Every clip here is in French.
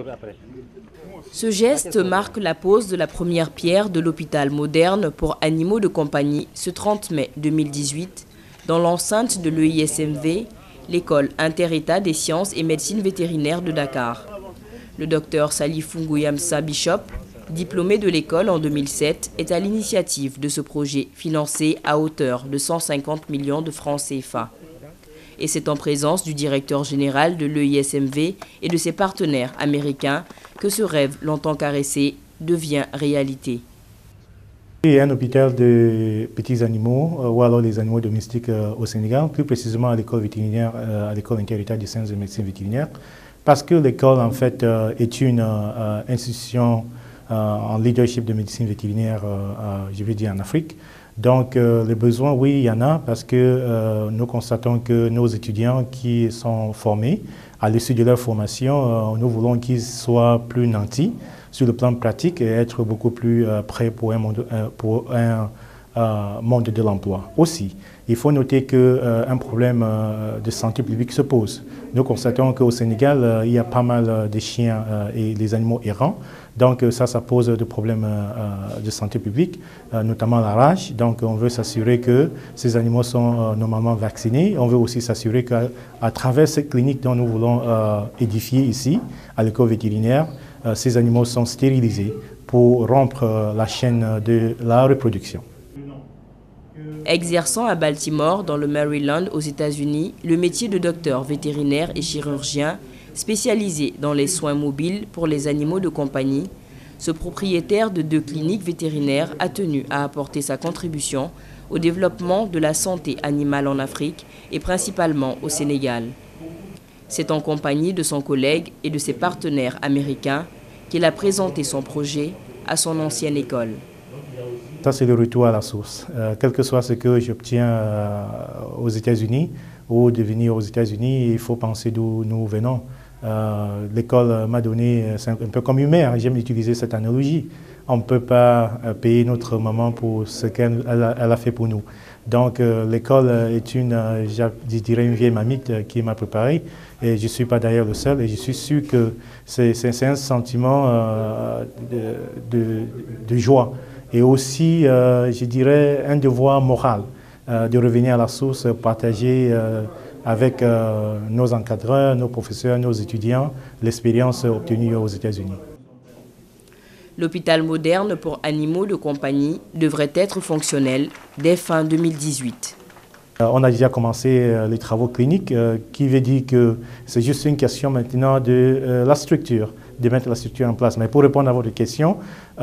Ce geste marque la pose de la première pierre de l'hôpital moderne pour animaux de compagnie ce 30 mai 2018 dans l'enceinte de l'EISMV, l'école inter-État des sciences et médecine vétérinaire de Dakar. Le docteur Salifou Ngouyamsa Bishop, diplômé de l'école en 2007, est à l'initiative de ce projet financé à hauteur de 150 millions de francs CFA. Et c'est en présence du directeur général de l'EISMV et de ses partenaires américains que ce rêve longtemps caressé devient réalité. Il y a un hôpital de petits animaux, ou alors les animaux domestiques au Sénégal, plus précisément à l'école vétérinaire, à l'école inter-État des sciences et médecine vétérinaire, parce que l'école en fait est une institution en leadership de médecine vétérinaire, je vais dire en Afrique. Donc les besoins, oui, il y en a, parce que nous constatons que nos étudiants qui sont formés, à l'issue de leur formation, nous voulons qu'ils soient plus nantis sur le plan pratique et être beaucoup plus prêts pour un monde de l'emploi. Aussi, il faut noter qu'un problème de santé publique se pose. Nous constatons qu'au Sénégal, il y a pas mal de chiens et des animaux errants. Donc ça pose des problèmes de santé publique, notamment la rage. Donc on veut s'assurer que ces animaux sont normalement vaccinés. On veut aussi s'assurer qu'à travers cette clinique dont nous voulons édifier ici, à l'école vétérinaire, ces animaux sont stérilisés pour rompre la chaîne de la reproduction. Exerçant à Baltimore, dans le Maryland, aux États-Unis, le métier de docteur vétérinaire et chirurgien, spécialisé dans les soins mobiles pour les animaux de compagnie, ce propriétaire de 2 cliniques vétérinaires a tenu à apporter sa contribution au développement de la santé animale en Afrique et principalement au Sénégal. C'est en compagnie de son collègue et de ses partenaires américains qu'il a présenté son projet à son ancienne école. Ça, c'est le retour à la source. Quel que soit ce que j'obtiens aux États-Unis ou de venir aux États-Unis, il faut penser d'où nous venons. L'école m'a donné, c'est un peu comme une mère, j'aime utiliser cette analogie. On ne peut pas payer notre maman pour ce qu'elle a fait pour nous. Donc l'école est je dirais une vieille mamite qui m'a préparé et je ne suis pas d'ailleurs le seul et je suis sûr que c'est un sentiment de joie et aussi, je dirais, un devoir moral de revenir à la source, partager avec nos encadreurs, nos professeurs, nos étudiants, l'expérience obtenue aux États-Unis. L'hôpital moderne pour animaux de compagnie devrait être fonctionnel dès fin 2018. On a déjà commencé les travaux cliniques, qui veut dire que c'est juste une question maintenant de la structure, de mettre la structure en place. Mais pour répondre à votre question,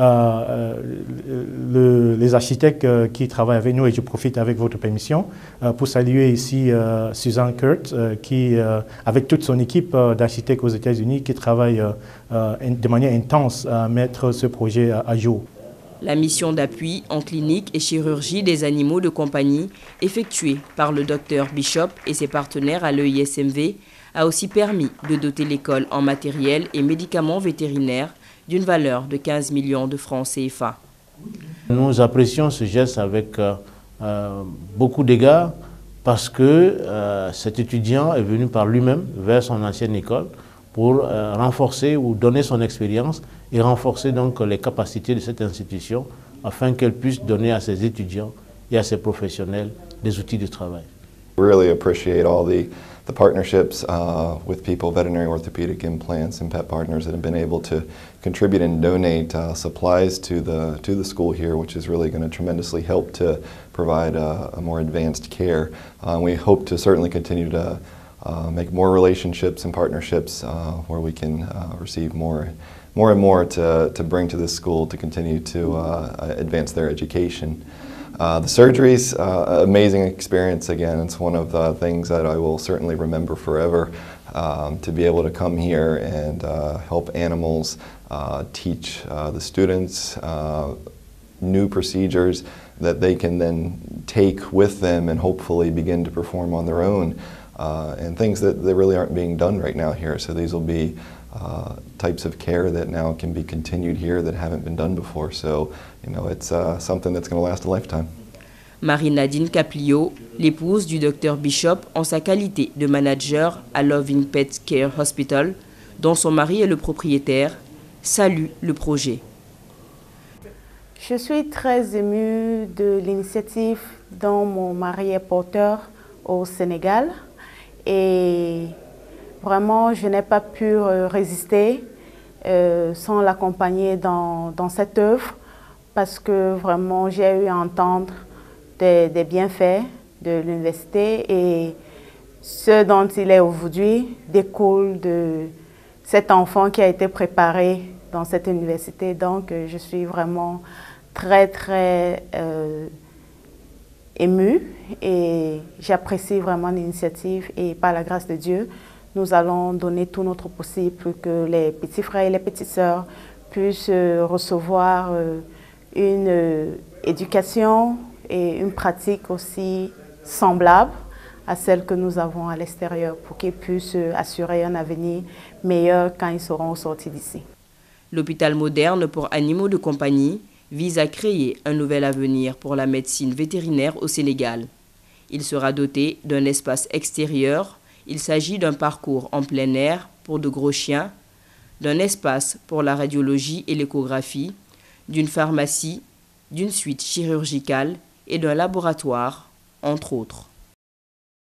les architectes qui travaillent avec nous, et je profite avec votre permission, pour saluer ici Suzanne Kurt, qui, avec toute son équipe d'architectes aux États-Unis, qui travaille de manière intense à mettre ce projet à jour. La mission d'appui en clinique et chirurgie des animaux de compagnie, effectuée par le docteur Bishop et ses partenaires à l'EISMV, a aussi permis de doter l'école en matériel et médicaments vétérinaires d'une valeur de 15 millions de francs CFA. Nous apprécions ce geste avec beaucoup d'égards parce que cet étudiant est venu par lui-même vers son ancienne école pour renforcer ou donner son expérience et renforcer donc les capacités de cette institution afin qu'elle puisse donner à ses étudiants et à ses professionnels des outils de travail. We really appreciate all the partnerships with people, veterinary orthopedic implants and pet partners that have been able to contribute and donate supplies to the school here, which is really going to tremendously help to provide a more advanced care. We hope to certainly continue to make more relationships and partnerships where we can receive more and more to bring to this school to continue to advance their education. The surgeries, amazing experience again. It's one of the things that I will certainly remember forever, to be able to come here and help animals, teach the students new procedures that they can then take with them and hopefully begin to perform on their own, and things that really aren't being done right now here. So these will be types of care that now can be continued here that haven't been done before. So, you know, it's something that's going to last a lifetime. Marie-Nadine Caplio, l'épouse du docteur Bishop en sa qualité de manager à Loving Pet Care Hospital, dont son mari est le propriétaire, salue le projet. Je suis très émue de l'initiative dont mon mari est porteur au Sénégal et vraiment je n'ai pas pu résister sans l'accompagner dans cette œuvre parce que vraiment j'ai eu à entendre des bienfaits de l'université et ce dont il est aujourd'hui découle de cet enfant qui a été préparé dans cette université. Donc je suis vraiment très émue et j'apprécie vraiment l'initiative et par la grâce de Dieu, nous allons donner tout notre possible pour que les petits frères et les petites sœurs puissent recevoir une éducation et une pratique aussi semblable à celle que nous avons à l'extérieur pour qu'ils puissent assurer un avenir meilleur quand ils seront sortis d'ici. L'hôpital moderne pour animaux de compagnie vise à créer un nouvel avenir pour la médecine vétérinaire au Sénégal. Il sera doté d'un espace extérieur. Il s'agit d'un parcours en plein air pour de gros chiens, d'un espace pour la radiologie et l'échographie, d'une pharmacie, d'une suite chirurgicale et d'un laboratoire, entre autres.